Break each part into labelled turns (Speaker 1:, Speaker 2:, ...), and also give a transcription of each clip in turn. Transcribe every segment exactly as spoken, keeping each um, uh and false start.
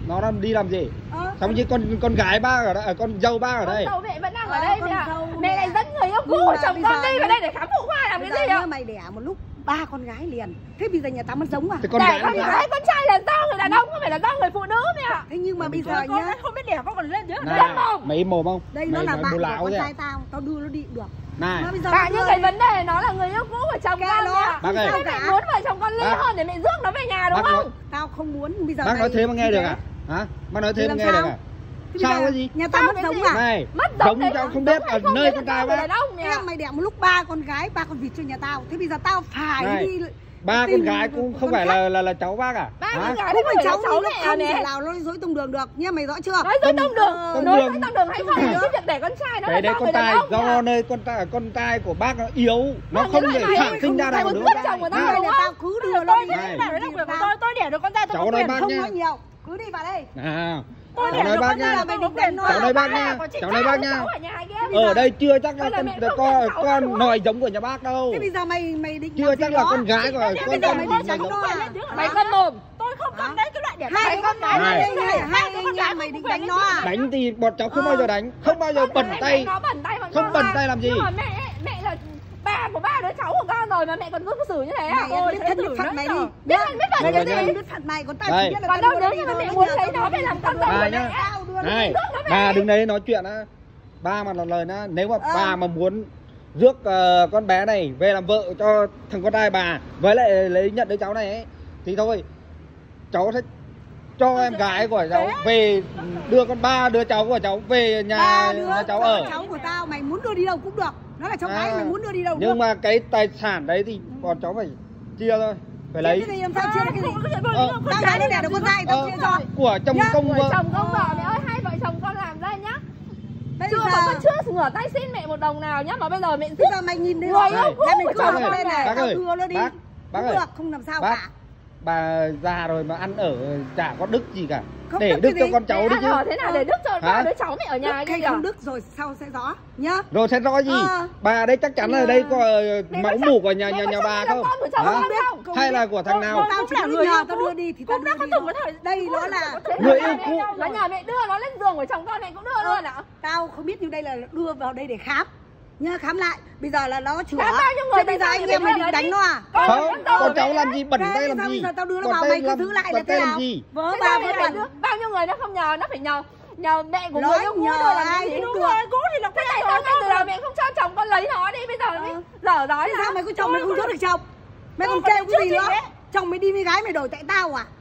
Speaker 1: nó làm đi làm gì?
Speaker 2: Ờ,
Speaker 1: Xong chứ con con gái bác ở đây, con dâu bác ở đây.
Speaker 3: Con dâu mẹ vẫn đang
Speaker 2: Ờ,
Speaker 3: ở đây
Speaker 2: con
Speaker 3: mẹ ạ.
Speaker 2: dâu
Speaker 3: Mẹ
Speaker 2: mẹ.
Speaker 3: lại dẫn người yêu cũ
Speaker 2: Nhưng
Speaker 3: của
Speaker 2: mà
Speaker 3: chồng
Speaker 2: bây
Speaker 3: con
Speaker 2: giờ
Speaker 3: đi
Speaker 2: nhá,
Speaker 3: vào đây để khám phụ khoa làm
Speaker 2: bây
Speaker 3: cái
Speaker 2: giờ
Speaker 3: gì ạ?
Speaker 2: nhá, mày đẻ một lúc ba con gái liền. Thế bây giờ nhà tao mất giống à?
Speaker 1: Thì con
Speaker 3: Đẻ
Speaker 1: gái
Speaker 3: con
Speaker 1: nó
Speaker 3: gái con trai là do người đàn ông, không phải là do người phụ nữ mẹ ạ.
Speaker 2: Thế nhưng mà bây giờ
Speaker 4: con
Speaker 2: nhá,
Speaker 4: không biết đẻ con còn lên chứ.
Speaker 1: này, mày im mồm không?
Speaker 2: đây
Speaker 1: Mày
Speaker 2: nó là
Speaker 1: nói
Speaker 2: bạn
Speaker 1: bố
Speaker 2: của
Speaker 1: láo
Speaker 2: con
Speaker 1: kìa.
Speaker 2: trai tao, tao đưa nó đi cũng được.
Speaker 1: Này,
Speaker 2: Mà bây giờ
Speaker 3: Cả
Speaker 2: nó
Speaker 3: những
Speaker 2: đưa
Speaker 3: cái
Speaker 2: đi.
Speaker 3: vấn đề nó là người yêu cũ của chồng
Speaker 2: Kệ
Speaker 3: con
Speaker 2: nó.
Speaker 3: mẹ ạ.
Speaker 1: Bác ơi.
Speaker 3: Thế mẹ muốn vợ chồng con ly
Speaker 1: Bác-
Speaker 3: hôn để mẹ rước nó về nhà đúng
Speaker 1: bác nói-
Speaker 3: không?
Speaker 2: Tao không muốn bây giờ
Speaker 1: bác
Speaker 2: mày
Speaker 1: nói thế mà nghe
Speaker 2: như
Speaker 1: được
Speaker 2: thế.
Speaker 1: à? Hả? Bác nói thế
Speaker 2: Thì
Speaker 1: mà
Speaker 2: làm
Speaker 1: nghe
Speaker 2: sao?
Speaker 1: được à?
Speaker 2: Thế bây
Speaker 1: Sao
Speaker 2: giờ
Speaker 1: cái gì?
Speaker 2: Nhà tao
Speaker 3: Sao
Speaker 2: mất
Speaker 3: cái
Speaker 2: giống
Speaker 3: gì?
Speaker 2: à?
Speaker 1: Này,
Speaker 3: Mất
Speaker 1: giống
Speaker 3: giống đấy,
Speaker 1: cháu không
Speaker 3: giống
Speaker 1: biết
Speaker 3: hay
Speaker 1: ở
Speaker 3: không
Speaker 1: nơi
Speaker 3: biết
Speaker 1: con
Speaker 3: là
Speaker 1: trai
Speaker 3: do người
Speaker 1: bác.
Speaker 3: đàn ông mẹ ạ.
Speaker 2: Em mày đẻ một lúc ba con gái, ba con vịt cho nhà tao. Thế bây giờ tao phải
Speaker 1: Này,
Speaker 2: đi
Speaker 1: ba
Speaker 2: tìm
Speaker 1: con gái cũng không
Speaker 2: con
Speaker 1: phải
Speaker 2: khác.
Speaker 1: là là là cháu bác à?
Speaker 3: Ba
Speaker 1: Hả?
Speaker 3: con gái
Speaker 2: Không
Speaker 3: không
Speaker 2: phải
Speaker 3: phải là
Speaker 2: cháu
Speaker 3: cháu
Speaker 2: nó
Speaker 3: mẹ
Speaker 2: không
Speaker 3: nè.
Speaker 2: thể nào nó dối tung đường được nha, mày rõ chưa?
Speaker 3: Nói dối tông đường,
Speaker 1: tông
Speaker 3: nói
Speaker 1: đường.
Speaker 3: dối tông đường hay không thì cái việc để con trai nó là
Speaker 1: Cái đấy
Speaker 3: do
Speaker 1: con
Speaker 3: người đàn
Speaker 1: trai
Speaker 3: ông mẹ
Speaker 1: do
Speaker 3: ạ.
Speaker 1: nơi con trai con trai của bác nó yếu, nó
Speaker 3: Vâng,
Speaker 1: không
Speaker 3: cái
Speaker 1: thể
Speaker 3: loại
Speaker 1: sản
Speaker 3: này
Speaker 1: sinh ra
Speaker 3: không
Speaker 1: được
Speaker 3: phải
Speaker 1: một
Speaker 3: một
Speaker 1: đứa
Speaker 3: cướp
Speaker 1: con
Speaker 3: chồng của
Speaker 1: trai.
Speaker 3: tao
Speaker 2: Này
Speaker 3: đúng
Speaker 2: là
Speaker 3: không?
Speaker 2: tao cứ đưa nó
Speaker 4: Tôi
Speaker 2: đi.
Speaker 4: thế
Speaker 1: Này.
Speaker 4: nào đấy là quyền của tôi, tôi đẻ được con trai tôi
Speaker 1: Cháu
Speaker 4: có
Speaker 1: nói
Speaker 4: quyền.
Speaker 1: bác
Speaker 2: Không
Speaker 1: nha.
Speaker 2: nói nhiều, cứ đi vào đây.
Speaker 1: À,
Speaker 4: Tôi
Speaker 1: cháu
Speaker 4: đẻ
Speaker 1: nói
Speaker 4: được
Speaker 1: bác
Speaker 4: con trai
Speaker 1: nha.
Speaker 4: là tôi có quyền.
Speaker 1: Cháu nói bác nha. Cháu nói bác nha.
Speaker 3: Cháu ở nhà kia.
Speaker 1: Ở đây chưa chắc là
Speaker 3: Hay là
Speaker 1: con
Speaker 3: mẹ không
Speaker 1: con
Speaker 3: nhận cháu đúng
Speaker 1: con
Speaker 3: không?
Speaker 1: nòi giống của nhà bác đâu.
Speaker 2: Thế bây giờ mày mày định
Speaker 1: Chưa
Speaker 2: làm
Speaker 1: chắc
Speaker 2: gì
Speaker 1: là
Speaker 2: đó?
Speaker 1: con gái của
Speaker 4: Thế
Speaker 1: con
Speaker 4: bây giờ
Speaker 1: con
Speaker 4: mày
Speaker 1: gì
Speaker 4: thôi
Speaker 1: nhà
Speaker 4: tránh
Speaker 1: giống.
Speaker 4: nó lên chứ.
Speaker 3: Mày câm mồm.
Speaker 4: Tôi không cần đấy cái loại đẻ
Speaker 2: Hai
Speaker 4: con
Speaker 2: con
Speaker 4: gái
Speaker 2: gái
Speaker 1: này.
Speaker 2: đây này, hai anh em mày định đánh nó à?
Speaker 1: Đánh thì bọn cháu không
Speaker 2: Ờ.
Speaker 1: bao giờ đánh, không bao giờ bẩn tay.
Speaker 3: Nó bẩn tay bọn
Speaker 1: Không
Speaker 3: con
Speaker 1: bẩn
Speaker 3: mà.
Speaker 1: tay làm gì?
Speaker 3: Nhưng mà mẹ mẹ là bà của ba đứa cháu của con rồi mà mẹ còn cứ xử như thế à?
Speaker 2: Mày
Speaker 3: Ôi,
Speaker 2: biết
Speaker 3: thế
Speaker 2: thân
Speaker 3: xử
Speaker 2: biết phận
Speaker 3: nó
Speaker 2: mày
Speaker 3: nhở.
Speaker 2: đi.
Speaker 3: Biết thân biết phận
Speaker 1: Rồi,
Speaker 3: cái
Speaker 1: rồi,
Speaker 3: gì?
Speaker 1: rồi.
Speaker 2: Biết phận mày, còn tao
Speaker 1: Đây.
Speaker 2: chỉ biết là
Speaker 3: Còn
Speaker 2: tao
Speaker 3: đâu
Speaker 2: đưa
Speaker 3: nếu
Speaker 2: đi
Speaker 3: như mà
Speaker 2: rồi,
Speaker 3: mẹ
Speaker 2: bây
Speaker 3: muốn
Speaker 2: giờ
Speaker 3: thấy
Speaker 2: tao
Speaker 3: nó
Speaker 2: đưa
Speaker 3: phải làm
Speaker 2: đi
Speaker 3: con
Speaker 2: rồi.
Speaker 3: dâu
Speaker 1: Bà
Speaker 3: của
Speaker 1: nhá.
Speaker 3: mẹ á.
Speaker 2: Tao đưa nó
Speaker 1: Này,
Speaker 2: đi.
Speaker 3: Rước nó về
Speaker 1: bà
Speaker 3: đây.
Speaker 1: đừng đấy nói chuyện á. Ba mà là lời á, nếu mà
Speaker 2: Ờ.
Speaker 1: bà mà muốn rước ờ, con bé này về làm vợ cho thằng con trai bà với lại lấy nhận đứa cháu này ấy thì thôi cháu sẽ cho em gái của cháu về đưa con ba đứa cháu của cháu về nhà
Speaker 2: Ba đứa
Speaker 1: nhà cháu
Speaker 2: cho
Speaker 1: ở.
Speaker 2: cháu của tao, mày muốn đưa đi đâu cũng được. Nó là cháu gái,
Speaker 1: À,
Speaker 2: mày muốn đưa đi đâu cũng
Speaker 1: nhưng
Speaker 2: được.
Speaker 1: mà cái tài sản đấy thì bọn cháu phải chia thôi, phải lấy.
Speaker 2: Cái gì làm sao chia được cái gì?
Speaker 1: Ờ.
Speaker 2: Tao đã nó đẻ được con trai, tao
Speaker 1: Ờ,
Speaker 2: chia cho.
Speaker 1: của chồng
Speaker 2: Nhá,
Speaker 1: công
Speaker 3: Vợ
Speaker 1: vợ.
Speaker 3: chồng công vợ mẹ ơi, hai vợ chồng con làm đây nhá.
Speaker 2: Bây
Speaker 3: Chưa mà
Speaker 2: giờ,
Speaker 3: con chưa ngửa tay xin mẹ một đồng nào nhá, mà bây giờ mẹ
Speaker 2: bây
Speaker 3: rước
Speaker 2: giờ mày nhìn thấy
Speaker 3: Người
Speaker 2: nó.
Speaker 3: yêu cũ
Speaker 2: Ra mày
Speaker 3: của
Speaker 2: cứ
Speaker 3: chồng
Speaker 2: ở
Speaker 3: con
Speaker 2: đây này,
Speaker 1: Bác
Speaker 2: tao
Speaker 1: ơi,
Speaker 2: đưa nó đi.
Speaker 1: bác, bác
Speaker 2: Cũng
Speaker 1: ơi.
Speaker 2: được, không làm sao
Speaker 1: Bác,
Speaker 2: cả.
Speaker 1: bà già rồi mà ăn ở chả có đức gì cả.
Speaker 2: Không
Speaker 1: Để
Speaker 2: đức
Speaker 1: đức
Speaker 2: cái
Speaker 1: cho
Speaker 2: gì?
Speaker 1: con cháu đi
Speaker 3: Mẹ
Speaker 1: chứ.
Speaker 3: ăn ở thế nào để đức cho
Speaker 1: Hả?
Speaker 3: ba đứa cháu mẹ ở nhà
Speaker 2: Đức
Speaker 3: kia
Speaker 2: hay
Speaker 3: kìa.
Speaker 2: không đức rồi sau sẽ rõ nhá.
Speaker 1: Rồi sẽ rõ gì?
Speaker 2: Ờ.
Speaker 1: Bà đây chắc chắn là đây có ờ,
Speaker 3: Mẹ
Speaker 1: máu
Speaker 3: có
Speaker 1: mủ
Speaker 3: chắc-
Speaker 1: của nhà
Speaker 3: mẹ
Speaker 1: nhà
Speaker 3: có
Speaker 1: nhà
Speaker 3: chắc
Speaker 1: bà
Speaker 3: là
Speaker 1: không?
Speaker 3: con của cháu
Speaker 1: Hả?
Speaker 3: không biết
Speaker 2: không?
Speaker 1: Hay là của thằng nào?
Speaker 4: Tôi
Speaker 2: Tao
Speaker 4: cũng
Speaker 2: chỉ
Speaker 4: là
Speaker 2: biết
Speaker 4: người
Speaker 2: nhờ
Speaker 4: yêu
Speaker 2: tao
Speaker 4: cũ.
Speaker 2: đưa đi thì tao
Speaker 4: Cũng
Speaker 2: đưa
Speaker 4: đã có
Speaker 2: đi
Speaker 4: từng
Speaker 2: thôi.
Speaker 4: có thời
Speaker 2: Đây nó là
Speaker 1: Người yêu cũ.
Speaker 3: Nó nhà mẹ đưa nó lên giường của chồng con mẹ cũng đưa luôn ạ.
Speaker 2: tao không biết, như đây là đưa vào đây để khám nhá, khám lại. Bây giờ là nó chữa.
Speaker 3: Khám bao nhiêu người
Speaker 2: Thế bây giờ
Speaker 3: tại sao
Speaker 2: anh
Speaker 3: mày
Speaker 2: em mày
Speaker 3: đưa
Speaker 2: định
Speaker 3: nó
Speaker 2: đánh
Speaker 3: đi?
Speaker 2: nó à?
Speaker 3: Con
Speaker 1: Không,
Speaker 3: con dâu
Speaker 1: con
Speaker 3: của
Speaker 1: cháu
Speaker 3: mẹ
Speaker 1: làm
Speaker 3: á.
Speaker 1: gì bẩn
Speaker 2: Thế
Speaker 1: tay làm
Speaker 2: sao
Speaker 1: gì?
Speaker 2: bây giờ tao đưa nó
Speaker 1: Bẩn
Speaker 2: vào,
Speaker 1: tay
Speaker 2: mày cứ
Speaker 1: làm-
Speaker 2: giữ lại
Speaker 1: bẩn
Speaker 2: là
Speaker 1: tay
Speaker 2: thế
Speaker 1: làm
Speaker 2: nào?
Speaker 1: gì?
Speaker 2: Vớ
Speaker 3: Thế
Speaker 2: ba
Speaker 3: sao
Speaker 2: vớ
Speaker 3: mẹ phải
Speaker 2: vẩn.
Speaker 3: đưa bao nhiêu người nó không nhờ, nó phải nhờ nhờ mẹ của người
Speaker 2: Nói
Speaker 3: yêu cũ
Speaker 2: nhờ
Speaker 3: đưa làm
Speaker 2: ai
Speaker 3: cái gì?
Speaker 2: cũng
Speaker 4: Đúng
Speaker 2: được.
Speaker 4: rồi, cũ thì là
Speaker 3: Thế
Speaker 4: cái
Speaker 3: tại
Speaker 4: này
Speaker 3: sao
Speaker 4: rồi
Speaker 3: ngay từ đầu mẹ không cho chồng con lấy nó đi, bây giờ mới dở đói
Speaker 2: Thế
Speaker 3: là
Speaker 2: sao mày có chồng mày không giữ được chồng? Mày còn
Speaker 4: Tôi
Speaker 2: kêu
Speaker 4: còn
Speaker 2: cái gì
Speaker 4: trước
Speaker 2: nữa?
Speaker 4: chị đấy.
Speaker 2: Chồng mày đi với gái mày đổi tại tao à?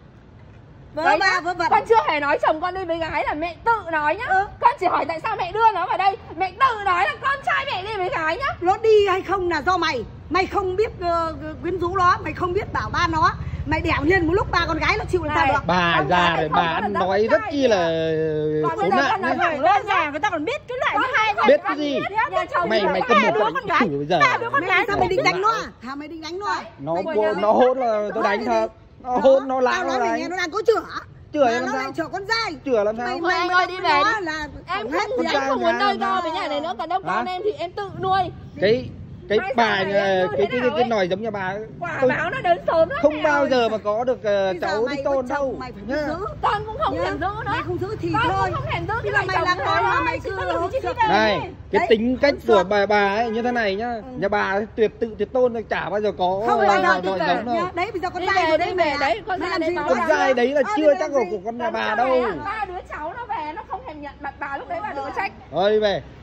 Speaker 2: Vớ
Speaker 3: Đấy
Speaker 2: ba
Speaker 3: nhá,
Speaker 2: vớ vẩn.
Speaker 3: con chưa hề nói chồng con đi với gái là mẹ tự nói nhá.
Speaker 2: Ừ.
Speaker 3: Con chỉ hỏi tại sao mẹ đưa nó vào đây, mẹ tự nói là con trai mẹ đi với gái nhá.
Speaker 2: Nó đi hay không là do mày. Mày không biết uh, quyến rũ nó, mày không biết bảo ban nó. Mày đẻ liền một lúc ba con gái nó chịu làm sao
Speaker 3: Này.
Speaker 2: được?
Speaker 1: Bà
Speaker 3: Con
Speaker 1: già
Speaker 3: gái
Speaker 1: rồi
Speaker 3: không
Speaker 1: bà
Speaker 3: có
Speaker 1: ăn
Speaker 3: là
Speaker 1: nói
Speaker 3: con
Speaker 1: rất
Speaker 3: trai
Speaker 1: chi là
Speaker 3: Còn
Speaker 1: khốn
Speaker 3: bây giờ
Speaker 1: nạn
Speaker 3: con nói
Speaker 1: nhá.
Speaker 3: phải
Speaker 4: Người ta già người ta còn biết cái loại
Speaker 3: Con
Speaker 4: thứ hai
Speaker 3: hai
Speaker 1: Biết cái gì?
Speaker 3: Nhà chồng
Speaker 1: Mày
Speaker 3: rồi.
Speaker 1: mày
Speaker 3: Ba
Speaker 1: cầm một
Speaker 4: đứa
Speaker 1: cái
Speaker 4: con gái.
Speaker 1: thử bây giờ.
Speaker 4: Ba đứa con
Speaker 2: Mày
Speaker 4: gái
Speaker 2: sao mày định đánh nó à? Hả mày định đánh nó à?
Speaker 1: Nó
Speaker 3: Mày
Speaker 1: cô-
Speaker 3: của nhà
Speaker 1: nó
Speaker 3: mày.
Speaker 1: hốt là tôi
Speaker 2: Nói
Speaker 1: đánh
Speaker 2: cái
Speaker 1: thật.
Speaker 2: gì?
Speaker 1: Nó hốt nó
Speaker 2: Tao
Speaker 1: láo
Speaker 2: nói
Speaker 1: nó
Speaker 2: mày nghe
Speaker 1: đánh.
Speaker 2: nó đang có chữa.
Speaker 1: Chữa
Speaker 2: Mà
Speaker 1: làm
Speaker 2: nó
Speaker 1: sao?
Speaker 2: lại chữa con dai.
Speaker 1: Chữa làm sao?
Speaker 2: Mày
Speaker 3: Thôi
Speaker 2: mày
Speaker 3: anh
Speaker 2: mày
Speaker 3: ơi,
Speaker 2: đập
Speaker 3: đi
Speaker 2: nó
Speaker 3: về đi.
Speaker 2: là
Speaker 3: Em
Speaker 2: hỏng hết
Speaker 3: không,
Speaker 2: gì
Speaker 3: em
Speaker 1: trai
Speaker 3: không muốn
Speaker 1: nhà
Speaker 3: nơi
Speaker 1: mà.
Speaker 3: co với nhà này nữa, còn đâu con
Speaker 1: Hả?
Speaker 3: em thì em tự nuôi.
Speaker 1: Cái cái
Speaker 3: Hai
Speaker 1: bà
Speaker 3: sao
Speaker 1: nhà-
Speaker 3: này em
Speaker 1: cái
Speaker 3: nuôi thế
Speaker 1: cái cái,
Speaker 3: nào
Speaker 1: cái
Speaker 3: ấy?
Speaker 1: nòi giống nhà bà ấy.
Speaker 3: Quả
Speaker 1: Tôi
Speaker 3: báo nó đến sớm lắm
Speaker 1: không
Speaker 3: mẹ
Speaker 1: bao
Speaker 3: ơi.
Speaker 1: giờ mà có được ờ,
Speaker 2: Bây giờ
Speaker 1: cháu
Speaker 2: mày
Speaker 1: đi
Speaker 2: có
Speaker 1: tôn
Speaker 2: chồng,
Speaker 1: đâu
Speaker 2: mày phải
Speaker 1: nhá.
Speaker 2: giữ.
Speaker 3: Con cũng không
Speaker 2: Nhá.
Speaker 3: thèm giữ nữa.
Speaker 2: Mày không giữ thì
Speaker 3: Con
Speaker 2: thôi.
Speaker 3: cũng không thèm giữ
Speaker 2: Bây
Speaker 3: cái
Speaker 2: giờ
Speaker 3: loại
Speaker 2: mày
Speaker 3: chồng
Speaker 2: làm
Speaker 3: nữa.
Speaker 2: cái mà mày cứ
Speaker 4: Chỉ có đồng chí
Speaker 2: hốt
Speaker 4: đi
Speaker 2: được.
Speaker 1: Này, cái
Speaker 2: Đấy,
Speaker 1: tính cách
Speaker 2: hốt
Speaker 1: của
Speaker 2: suốt.
Speaker 1: bà bà ấy như thế này nhá. Nhà bà ấy tuyệt tự tuyệt tôn thì chả bao giờ có
Speaker 2: Không
Speaker 1: ờ,
Speaker 2: bao giờ
Speaker 1: nòi
Speaker 2: tự
Speaker 1: giống
Speaker 2: về
Speaker 1: đâu.
Speaker 2: nhá. Đấy bây giờ con
Speaker 3: Đi
Speaker 2: trai
Speaker 3: về,
Speaker 2: của
Speaker 3: đi
Speaker 2: đây
Speaker 3: về,
Speaker 2: mày à?
Speaker 3: đấy, con
Speaker 2: Mày
Speaker 3: ra
Speaker 2: làm
Speaker 3: đây
Speaker 2: gì
Speaker 3: báo
Speaker 2: nó
Speaker 1: Con
Speaker 3: ra.
Speaker 2: ra?
Speaker 1: trai đấy là
Speaker 2: Ờ,
Speaker 1: chưa
Speaker 2: đi
Speaker 1: chắc
Speaker 2: làm
Speaker 1: là
Speaker 2: gì?
Speaker 1: của con nhà
Speaker 3: Con
Speaker 1: bà
Speaker 3: cho
Speaker 1: đâu.
Speaker 3: bé, ba đứa cháu nó về nó không thèm nhận mặt bà, lúc đấy bà đừng có trách.
Speaker 1: Thôi đi về.